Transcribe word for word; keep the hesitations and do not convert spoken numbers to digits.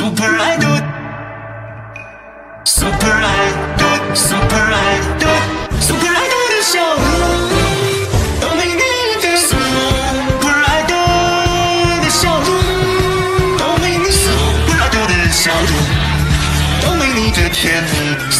Super Idol Super Idol Super Idol Super Idol 的笑容都没你的 Super Idol 的笑容都没你 Super Idol 的笑容都没你的甜蜜